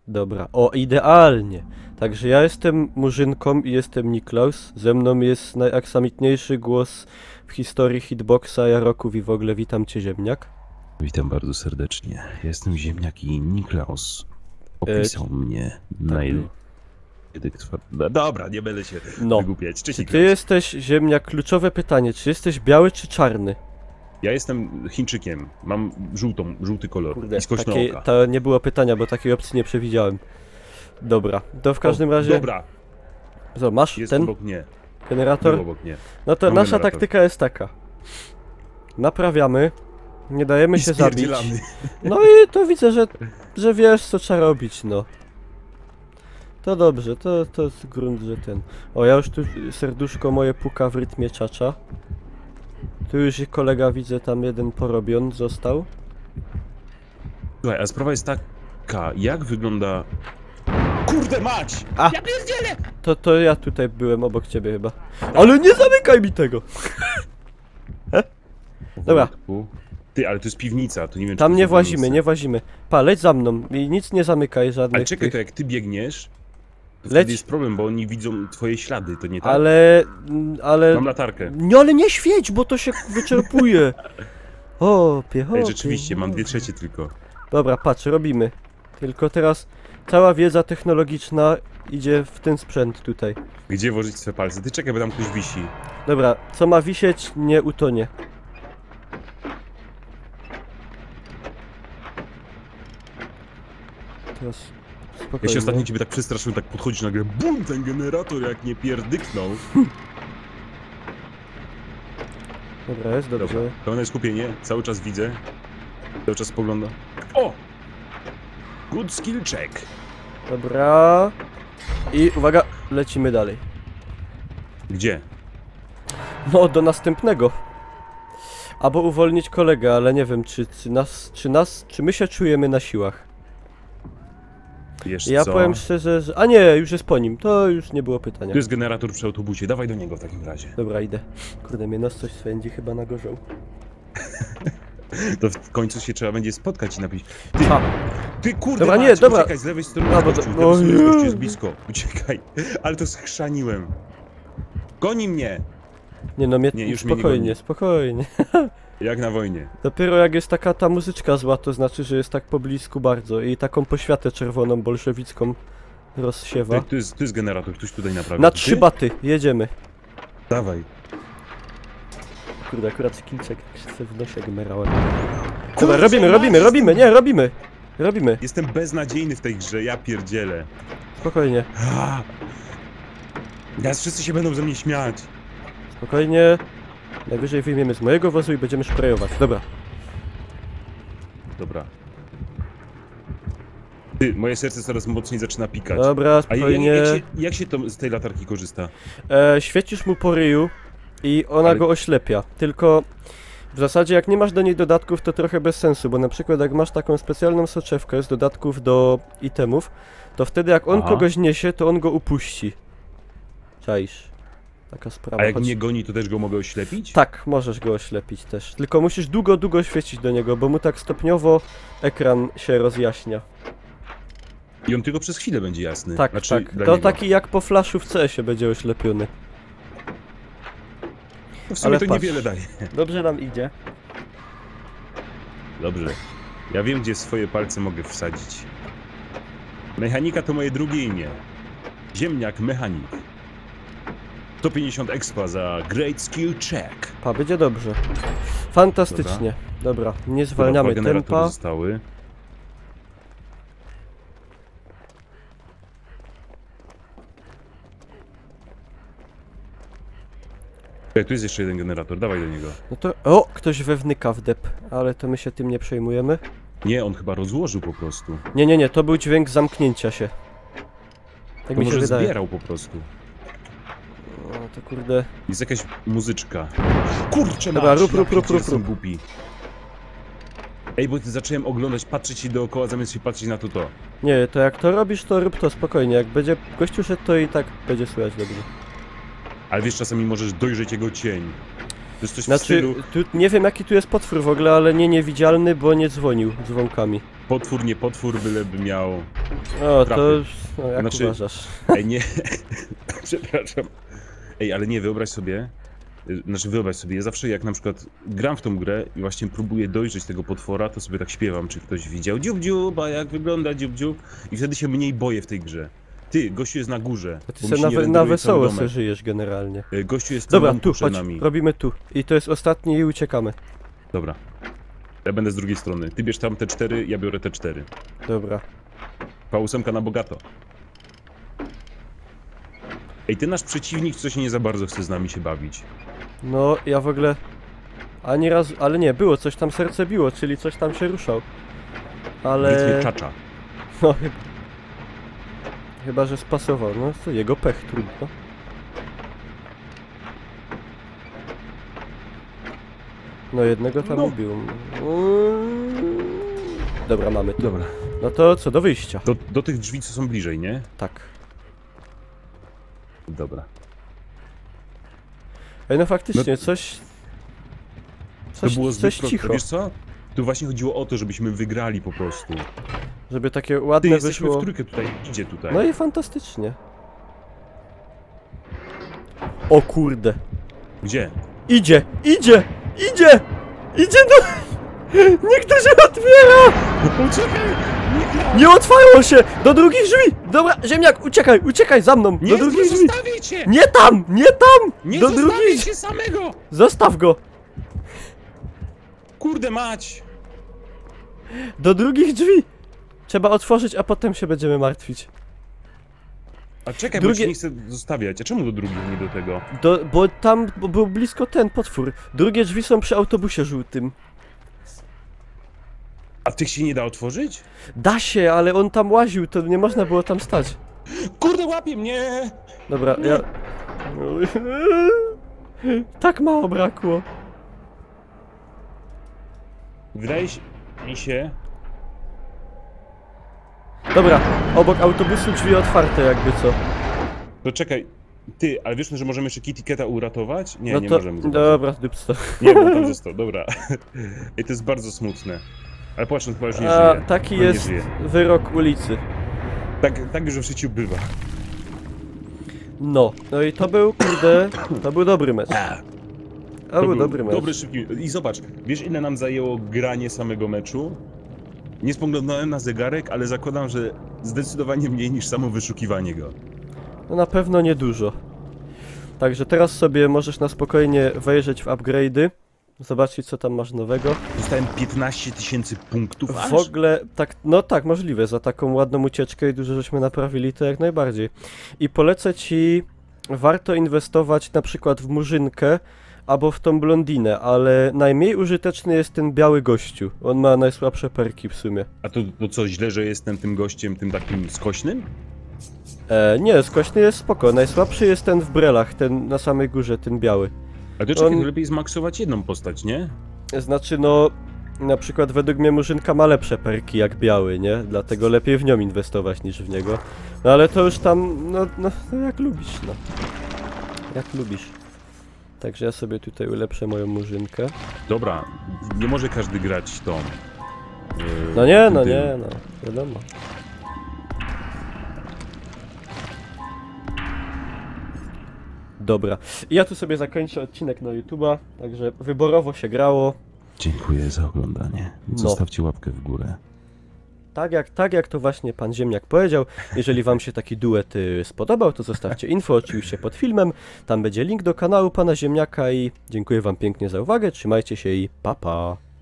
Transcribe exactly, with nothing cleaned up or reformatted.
Dobra, o idealnie. Także ja jestem Murzynką i jestem Niklaus. Ze mną jest najaksamitniejszy głos w historii hitboxa, Jaroków i w ogóle witam cię, Ziemniak. Witam bardzo serdecznie. Jestem Ziemniak i Niklaus opisał e... mnie na tak. Dobra, nie będę się no. wygłupiać. Cześć, czy ty jesteś, Ziemniak, kluczowe pytanie, czy jesteś biały czy czarny? Ja jestem Chińczykiem, mam żółtą, żółty kolor. Kurde, i takie, to nie było pytania, bo takiej opcji nie przewidziałem. Dobra, to w każdym o, razie... Dobra. Co, masz jest ten obok mnie. generator? Obok mnie. No to mam nasza generator. taktyka jest taka. Naprawiamy, nie dajemy I się zabić. No i to widzę, że, że wiesz, co trzeba robić, no. To dobrze, to, to jest grunt, że ten... O, ja już tu serduszko moje puka w rytmie czacza. Tu już kolega, widzę, tam jeden porobion został. Słuchaj, a sprawa jest taka, jak wygląda... Kurde mać! A! Ja pierdzielę! To, to ja tutaj byłem obok ciebie chyba. Ale nie zamykaj mi tego! Dobra. Ty, ale to jest piwnica, to nie wiem, czy tam nie włazimy, nie włazimy. Pa, leć za mną i nic nie zamykaj żadnych. Ale czekaj, tych... to jak ty biegniesz, to leć. wtedy jest problem, bo oni widzą twoje ślady, to nie tak? Ale... ale... Mam latarkę. No ale nie świeć, bo to się wyczerpuje. O, piechotę. Ej, rzeczywiście, mam dwie trzecie tylko. Dobra, patrz, robimy. Tylko teraz cała wiedza technologiczna idzie w ten sprzęt tutaj. Gdzie włożyć swoje palce? Ty czekaj, bo tam ktoś wisi. Dobra, co ma wisieć, nie utonie. Teraz spokojnie. Ja się ostatnio ciebie tak przestraszyłem, tak podchodzisz nagle, bum, ten generator jak nie pierdyknął. Dobra, jest dobrze. Dobra, pełne skupienie, cały czas widzę. Cały czas spoglądam. O! Good skill check. Dobra. I uwaga, lecimy dalej. Gdzie? No, do następnego. Albo uwolnić kolegę, ale nie wiem, czy, czy nas, czy nas, czy my się czujemy na siłach. Wiesz ja co? powiem szczerze, że... A nie, już jest po nim, to już nie było pytania. Tu jest generator przy autobusie, dawaj do niego w takim razie. Dobra, idę. Kurde, mnie nos coś swędzi chyba na gorzą. To w końcu się trzeba będzie spotkać i napić. Ty, ha. ty kurde, dobra, mać, nie, dobra. uciekaj z lewej strony, no, gościu, z no, lewej strony gościu jest blisko. Uciekaj, ale to schrzaniłem. Goni mnie! Nie no, mnie, nie, już spokojnie, mnie nie spokojnie. Jak na wojnie. Dopiero jak jest taka ta muzyczka zła, to znaczy, że jest tak poblisku bardzo i taką poświatę czerwoną bolszewicką rozsiewa. Tu jest, tu jest generator, ktoś tutaj naprawia. Na trzy baty, jedziemy. Dawaj. Kurde, akurat skillczek jak się w nosie gmerałem. Dobra, robimy, robimy, robimy, nie, robimy. Robimy. Jestem beznadziejny w tej grze, ja pierdzielę. Spokojnie. Teraz wszyscy się będą ze mnie śmiać. Spokojnie. Najwyżej wyjmiemy z mojego wozu i będziemy szprejować. Dobra. Dobra. Ty, moje serce coraz mocniej zaczyna pikać. Dobra, spokojnie. A jak, jak, się, jak się to z tej latarki korzysta? E, świecisz mu po ryju i ona Ale... go oślepia. Tylko w zasadzie jak nie masz do niej dodatków, to trochę bez sensu, bo na przykład jak masz taką specjalną soczewkę z dodatków do itemów, to wtedy jak on Aha. kogoś niesie, to on go upuści. Czaisz. Taka sprawa. A jak choć... mnie goni, to też go mogę oślepić? Tak, możesz go oślepić też. Tylko musisz długo, długo świecić do niego, bo mu tak stopniowo ekran się rozjaśnia. I on tylko przez chwilę będzie jasny. Tak, znaczy, tak. To niego. Taki jak po flashu w C S ie będzie oślepiony. No w sumie Ale to patrz. Niewiele daje. Dobrze nam idzie. Dobrze. Ja wiem, gdzie swoje palce mogę wsadzić. Mechanika to moje drugie imię. Ziemniak mechanik. sto pięćdziesiąt expa za great skill check. Pa, będzie dobrze. Fantastycznie. Dobra, Dobra nie zwalniamy Dobra, tempa. Zostały. Tu jest jeszcze jeden generator, dawaj do niego. No to... O! Ktoś wewnyka w dep, ale to my się tym nie przejmujemy. Nie, on chyba rozłożył po prostu. Nie, nie, nie, to był dźwięk zamknięcia się. Tak mi się może wydaje. Zbierał po prostu. No to kurde... Jest jakaś muzyczka. Kurczę, Dobra, rób, rób, rób, rób, rób. Głupi. Ej, bo ty zacząłem oglądać, patrzeć się dookoła, zamiast się patrzeć na to to. Nie, to jak to robisz, to rób to spokojnie. Jak będzie gościu szedł, to i tak będzie słychać dobrze. Ale wiesz, czasami możesz dojrzeć jego cień. jest coś w Znaczy, stylu tu nie wiem jaki tu jest potwór w ogóle, ale nie niewidzialny, bo nie dzwonił dzwonkami. potwór, nie potwór, byleby miał... O, Trafy. to już, no, jak Znaczy- uważasz? Ej, nie... Przepraszam. Ej, ale nie, wyobraź sobie... y, Znaczy, wyobraź sobie, ja zawsze jak na przykład gram w tą grę i właśnie próbuję dojrzeć tego potwora, to sobie tak śpiewam, czy ktoś widział dziób dziób, a jak wygląda dziób dziób, i wtedy się mniej boję w tej grze. Ty, gościu jest na górze. To ty bo se mi się na, nie we- na renderuje wesoło cały se domek. żyjesz generalnie. Y, Gościu jest Dobra, całą tu, przed chodź, nami. robimy tu. I to jest ostatni i uciekamy. Dobra. Ja będę z drugiej strony. Ty bierz tam te cztery, ja biorę te cztery. Dobra. P osiem na bogato. Ej, ty nasz przeciwnik, co się nie za bardzo chce z nami się bawić. No, ja w ogóle... Ani raz... Ale nie, było, coś tam serce biło, czyli coś tam się ruszał. Nic Ale... mnie czacza. No, chyba... Chyba, że spasował. No, to jego pech, trudno. No, jednego tam No. ubił. Mm. Dobra, mamy to. Dobra. No to co, do wyjścia. Do, do tych drzwi, co są bliżej, nie? Tak. Dobra. Ej, no faktycznie, No- coś... To Coś, było coś zbyt proste. cicho, Wiesz co? Tu właśnie chodziło o to, żebyśmy wygrali po prostu. żeby takie Ty, ładne jesteśmy wyszło. w trójkę tutaj. Idzie tutaj. No i fantastycznie. O kurde. Gdzie? Idzie, idzie, idzie, idzie do... Niech to się otwiera! Poczekaj! Nie otwarło się! Do drugich drzwi! Dobra, ziemniak, uciekaj, uciekaj za mną! Do Nie, drugich nie drzwi! zostawię cię! Nie tam, nie tam! Nie Do zostawię drugich... cię samego! Zostaw go! Kurde mać! Do drugich drzwi! Trzeba otworzyć, a potem się będziemy martwić. A czekaj, Drugie- bo cię nie chcę zostawiać. A czemu do drugich, nie do tego? Do, bo tam bo był blisko ten potwór. Drugie drzwi są przy autobusie żółtym. A tych się nie da otworzyć? Da się, ale on tam łaził, to nie można było tam stać. Kurde, łapie mnie! Dobra, ja... Tak mało brakło. Wydaje się mi się... Dobra, obok autobusu drzwi otwarte jakby co. To czekaj, ty, ale wiesz, że możemy jeszcze Kitty Cata uratować? Nie, No nie to... możemy. za bardzo. Dobra, dupc to. Nie, bo on tam został, dobra. I to jest bardzo smutne. Ale patrz, on chyba już nie A, żyje. taki On nie jest żyje. wyrok ulicy. Tak, tak już w życiu bywa. No, no i to był, kurde, to był dobry mecz. To, był był dobry mecz. Dobry, szybki. I zobacz, wiesz ile nam zajęło granie samego meczu? Nie spoglądałem na zegarek, ale zakładam, że zdecydowanie mniej niż samo wyszukiwanie go. No na pewno niedużo. Także teraz sobie możesz na spokojnie wejrzeć w upgrade'y. Zobaczyć co tam masz nowego. Dostałem piętnaście tysięcy punktów aż? W ogóle, tak, no tak, możliwe, za taką ładną ucieczkę i dużo żeśmy naprawili, to jak najbardziej. I polecę ci, warto inwestować na przykład w murzynkę albo w tą blondinę, ale najmniej użyteczny jest ten biały gościu. On ma najsłabsze perki w sumie. A to, to co, źle, że jestem tym gościem, tym takim skośnym? E, nie, skośny jest spoko, najsłabszy jest ten w brelach, ten na samej górze, ten biały. A to czekaj, On- to lepiej zmaksować jedną postać, nie? Znaczy no, na przykład według mnie murzynka ma lepsze perki jak biały, nie? Dlatego lepiej w nią inwestować niż w niego. No ale to już tam, no, no, no jak lubisz, no. Jak lubisz. Także ja sobie tutaj ulepszę moją murzynkę. Dobra, nie może każdy grać tą. Yy, No nie, tym no tym. nie, no, wiadomo. Dobra, i ja tu sobie zakończę odcinek na YouTube'a, także wyborowo się grało. Dziękuję za oglądanie. No. Zostawcie łapkę w górę. Tak jak, tak jak to właśnie pan Ziemniak powiedział, jeżeli wam się taki duet y, spodobał, to zostawcie info oczywiście pod filmem, tam będzie link do kanału pana Ziemniaka i dziękuję wam pięknie za uwagę, trzymajcie się i pa pa!